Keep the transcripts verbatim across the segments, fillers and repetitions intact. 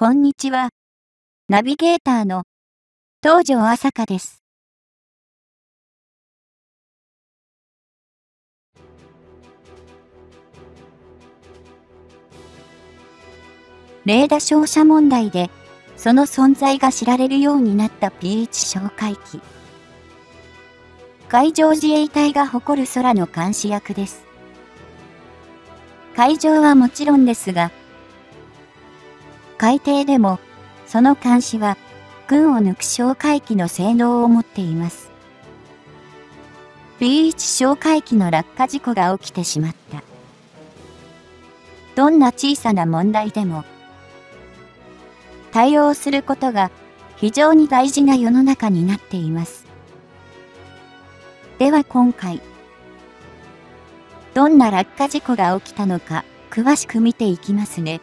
こんにちは。ナビゲーターの東條朝香です。レーダ照射問題で、その存在が知られるようになった ピーワン 哨戒機。海上自衛隊が誇る空の監視役です。海上はもちろんですが、海底でも、その監視は、群を抜く哨戒機の性能を持っています。ピーワン 哨戒機の落下事故が起きてしまった。どんな小さな問題でも、対応することが非常に大事な世の中になっています。では今回、どんな落下事故が起きたのか、詳しく見ていきますね。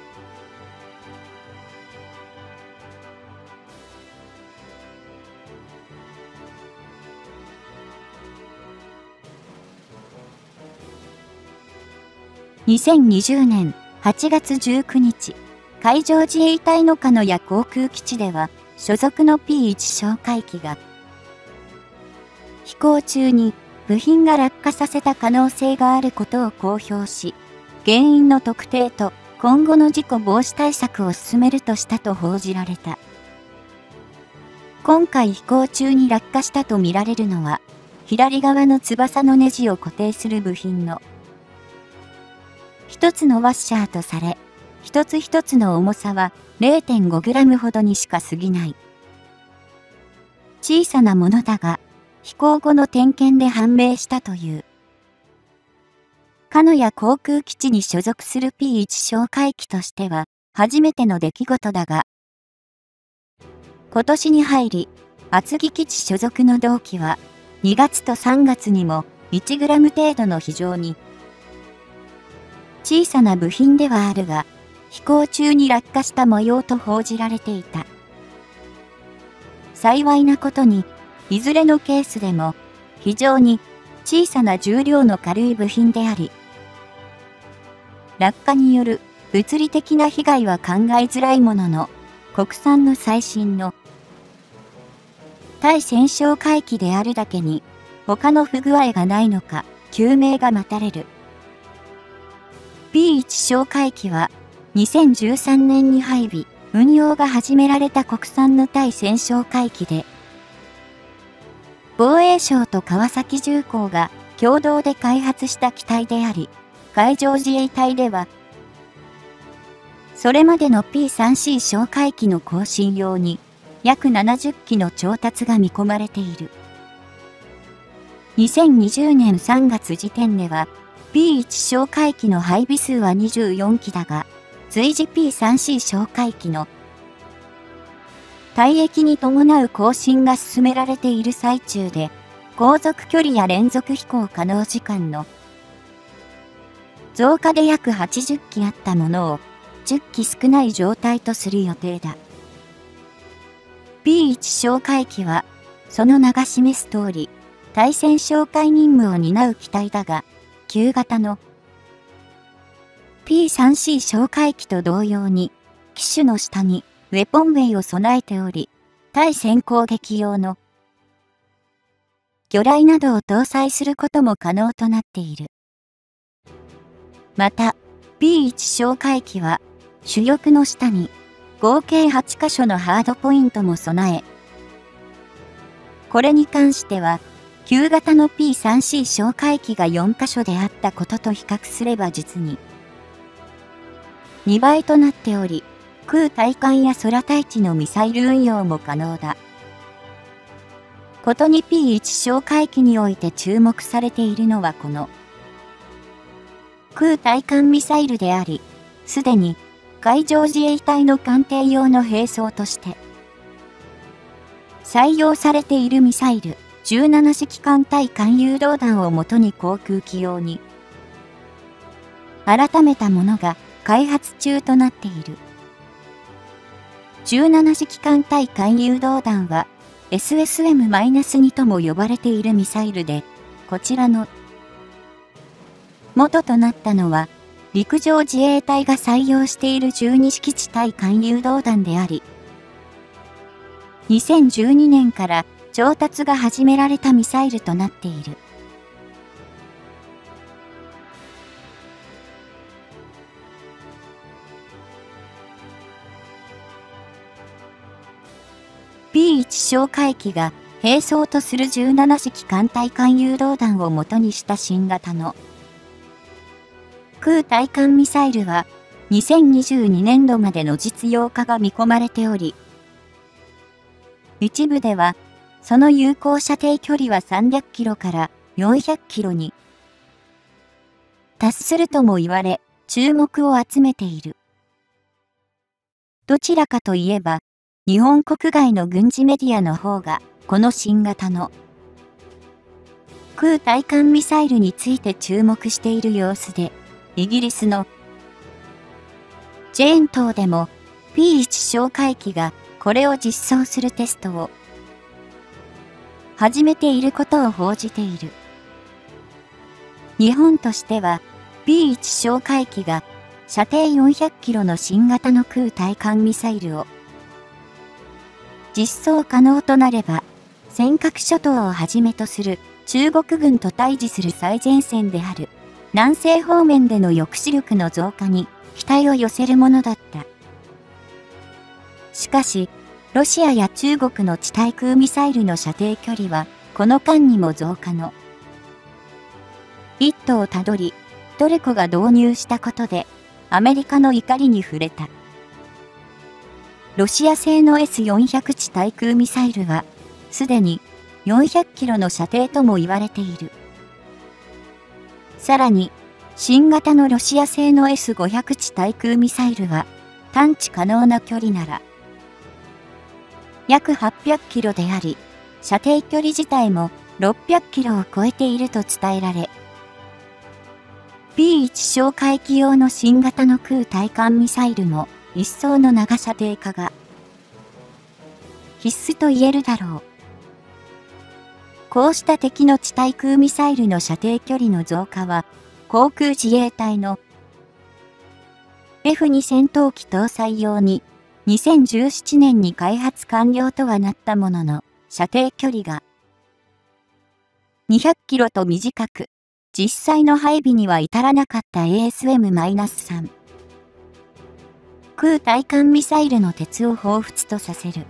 にせんにじゅうねんはちがつじゅうくにち、海上自衛隊の鹿屋航空基地では、所属の ピーワン 哨戒機が、飛行中に部品が落下させた可能性があることを公表し、原因の特定と今後の事故防止対策を進めるとしたと報じられた。今回飛行中に落下したとみられるのは、左側の翼のネジを固定する部品の一つのワッシャーとされ、一つ一つの重さは れいてんごグラム ほどにしか過ぎない。小さなものだが、飛行後の点検で判明したという。鹿屋航空基地に所属する ピーワン 哨戒機としては初めての出来事だが、今年に入り、厚木基地所属の同機はにがつとさんがつにもいちグラム程度の非常に小さな部品ではあるが、飛行中に落下した模様と報じられていた。幸いなことに、いずれのケースでも、非常に小さな重量の軽い部品であり、落下による物理的な被害は考えづらいものの、国産の最新の対戦哨戒機であるだけに、他の不具合がないのか、究明が待たれる。ピーワン 哨戒機は、にせんじゅうさんねんに配備、運用が始められた国産の対戦哨戒機で、防衛省と川崎重工が共同で開発した機体であり、海上自衛隊では、それまでの ピースリーシー 哨戒機の更新用に、約ななじゅっきの調達が見込まれている。にせんにじゅうねんさんがつ時点では、ピーワン 哨戒機の配備数はにじゅうよんきだが、随時 ピースリーシー 哨戒機の退役に伴う更新が進められている最中で、航続距離や連続飛行可能時間の増加で約はちじゅっきあったものをじゅっき少ない状態とする予定だ。ピーワン 哨戒機は、その名が示す通り、対戦哨戒任務を担う機体だが、旧型の ピースリーシー 哨戒機と同様に、機首の下にウェポンウェイを備えており、対戦攻撃用の魚雷などを搭載することも可能となっている。また、ピーワン 哨戒機は、主翼の下に合計はちかしょのハードポイントも備え、これに関しては、旧型の ピースリーシー 哨戒機がよんかしょであったことと比較すれば実ににばいとなっており、空対艦や空対地のミサイル運用も可能だ。ことに ピーワン 哨戒機において注目されているのはこの空対艦ミサイルであり、すでに海上自衛隊の艦艇用の兵装として採用されているミサイルじゅうななしき艦対艦誘導弾をもとに航空機用に改めたものが開発中となっている。じゅうななしき艦対艦誘導弾は エスエスエムに とも呼ばれているミサイルで、こちらの元となったのは陸上自衛隊が採用しているじゅうに式地対艦誘導弾であり、にせんじゅうにねんから調達が始められたミサイルとなっている。ビーワン 哨戒機が兵装とするじゅうなな式艦対艦誘導弾を元にした新型の空対艦ミサイルはにせんにじゅうにねんどまでの実用化が見込まれており、一部ではその有効射程距離はさんびゃくキロからよんひゃくキロに達するとも言われ、注目を集めている。どちらかといえば、日本国外の軍事メディアの方が、この新型の空対艦ミサイルについて注目している様子で、イギリスのジェーン島でも ビーワン 哨戒機がこれを実装するテストを始めていることを報じている。日本としては ビーワン 哨戒機が射程よんひゃくキロの新型の空対艦ミサイルを実装可能となれば、尖閣諸島をはじめとする中国軍と対峙する最前線である南西方面での抑止力の増加に期待を寄せるものだった。しかし、ロシアや中国の地対空ミサイルの射程距離はこの間にも増加の一途をたどり、トルコが導入したことでアメリカの怒りに触れた。ロシア製の エスよんひゃく 地対空ミサイルは、すでによんひゃくキロの射程とも言われている。さらに、新型のロシア製の エスごひゃく 地対空ミサイルは、探知可能な距離なら、約はっぴゃくキロであり、射程距離自体もろっぴゃくキロを超えていると伝えられ、ビーワン 哨戒機用の新型の空対艦ミサイルも、一層の長射程化が必須と言えるだろう。こうした敵の地対空ミサイルの射程距離の増加は、航空自衛隊の エフツー 戦闘機搭載用ににせんじゅうななねんに開発完了とはなったものの、射程距離がにひゃくキロと短く、実際の配備には至らなかった エーエスエムさん。空対艦ミサイルの鉄を彷彿とさせる。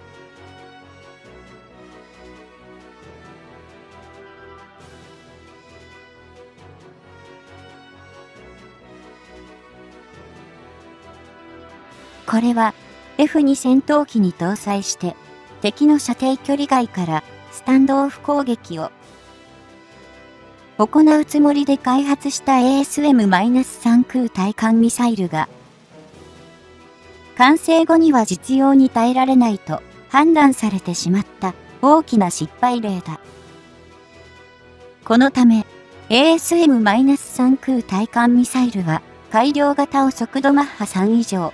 これは エフツー 戦闘機に搭載して敵の射程距離外からスタンドオフ攻撃を行うつもりで開発した エーエスエムさん 空対艦ミサイルが完成後には実用に耐えられないと判断されてしまった大きな失敗例だ。このため エーエスエムさん 空対艦ミサイルは改良型を速度マッハさん以上、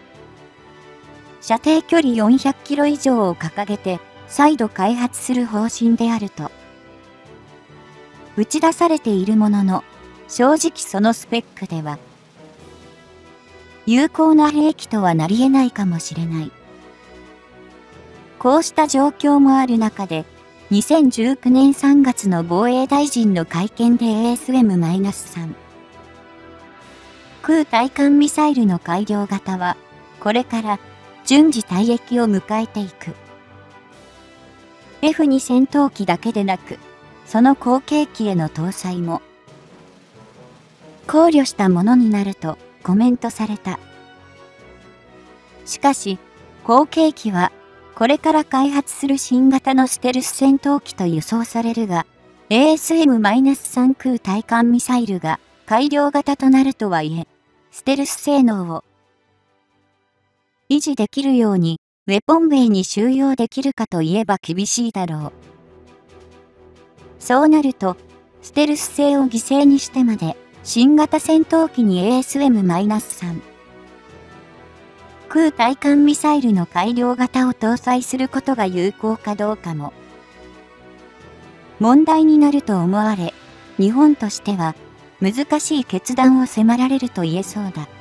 射程距離よんひゃくキロ以上を掲げて再度開発する方針であると打ち出されているものの、正直そのスペックでは有効な兵器とはなり得ないかもしれない。こうした状況もある中で、にせんじゅうきゅうねんさんがつの防衛大臣の会見で エーエスエムさん 空対艦ミサイルの改良型は、これから順次退役を迎えていく。エフツー 戦闘機だけでなく、その後継機への搭載も考慮したものになるとコメントされた。しかし、後継機はこれから開発する新型のステルス戦闘機と輸送されるが、エーエスエムさん 空対艦ミサイルが改良型となるとはいえ、ステルス性能を維持できるようにウェポンベイに収容できるかといえば厳しいだろう。そうなると、ステルス性を犠牲にしてまで新型戦闘機に エーエスエムさん 空対艦ミサイルの改良型を搭載することが有効かどうかも問題になると思われ、日本としては難しい決断を迫られると言えそうだ。